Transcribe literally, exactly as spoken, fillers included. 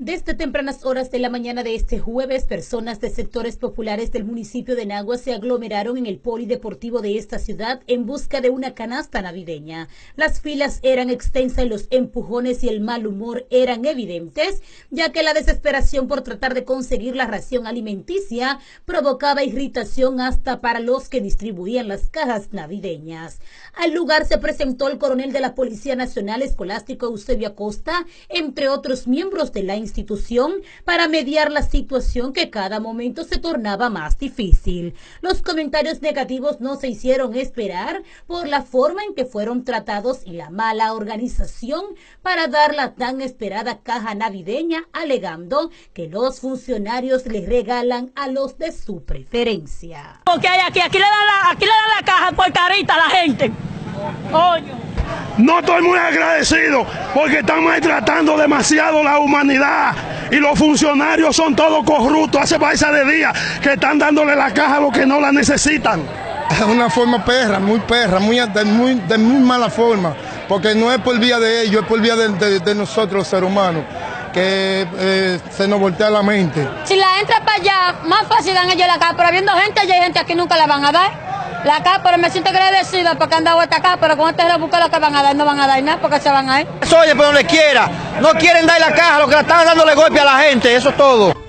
Desde tempranas horas de la mañana de este jueves, personas de sectores populares del municipio de Nagua se aglomeraron en el polideportivo de esta ciudad en busca de una canasta navideña. Las filas eran extensas y los empujones y el mal humor eran evidentes, ya que la desesperación por tratar de conseguir la ración alimenticia provocaba irritación hasta para los que distribuían las cajas navideñas. Al lugar se presentó el coronel de la Policía Nacional Escolástico Eusebio Acosta, entre otros miembros de la institución, para mediar la situación que cada momento se tornaba más difícil. Los comentarios negativos no se hicieron esperar por la forma en que fueron tratados y la mala organización para dar la tan esperada caja navideña, alegando que los funcionarios les regalan a los de su preferencia. Porque aquí, aquí, le dan la, aquí le dan la caja por carita a la gente. Coño. No estoy muy agradecido porque están maltratando demasiado la humanidad y los funcionarios son todos corruptos. Hace paisa de día que están dándole la caja a los que no la necesitan. Es una forma perra, muy perra, muy, de, muy, de muy mala forma, porque no es por vía de ellos, es por vía de, de, de nosotros los seres humanos, que eh, se nos voltea la mente. Si la entra para allá, más fácil dan ellos la caja, pero habiendo gente allá, hay gente aquí nunca la van a dar. La acá, pero me siento agradecida porque han dado esta acá, pero con este rebusque lo que van a dar, no van a dar nada porque se van a ir. Oye, pero donde quiera, no quieren dar la caja, lo que la están dándole golpe a la gente, eso es todo.